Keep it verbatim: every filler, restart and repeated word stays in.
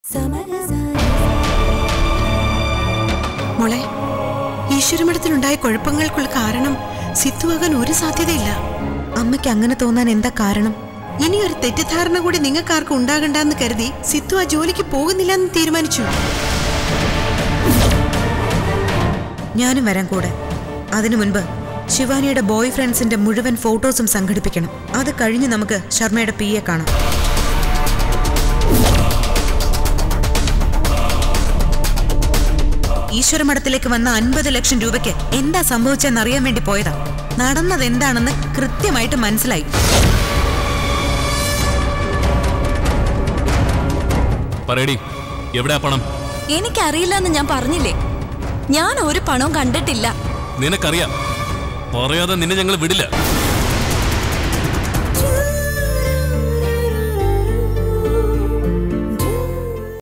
മോളെ, ഈശ്വരമഠത്തിലുണ്ടായ കുഴപ്പങ്ങൾക്കുള്ള കാരണം സിത്തുവാകാൻ ഒരു സാധ്യതയില്ല. അമ്മയ്ക്ക് അങ്ങനെ തോന്നാൻ എന്താ കാരണം? ഇനി ഒരു തെറ്റിദ്ധാരണ കൂടി നിങ്ങൾക്കാർക്കും ഉണ്ടാകണ്ടെന്ന് കരുതി സിത്തു ആ ജോലിക്ക് പോകുന്നില്ല എന്ന് തീരുമാനിച്ചു. ഞാനും വരാൻ കൂടെ. അതിനു മുൻപ് ശിവാനിയുടെ ബോയ് ഫ്രണ്ട്സിന്റെ മുഴുവൻ ഫോട്ടോസും സംഘടിപ്പിക്കണം. അത് കഴിഞ്ഞ് നമുക്ക് ശർമ്മയുടെ പി എ കാണാം. ഈശ്വരമഠത്തിലേക്ക് വന്ന അൻപത് ലക്ഷം രൂപയ്ക്ക് എന്താ സംഭവിച്ചെന്ന് അറിയാൻ വേണ്ടി പോയതാ. നടന്നത് എന്താണെന്ന് കൃത്യമായിട്ട് മനസ്സിലായി. പറയടി, എവിടെയാ പണം? എനിക്കറിയില്ല എന്ന് ഞാൻ പറഞ്ഞില്ലേ. ഞാൻ ഒരു പണവും കണ്ടിട്ടില്ല. നിനക്കറിയാം, പറയാതെ നിന്നെ ഞങ്ങൾ വിടില്ല.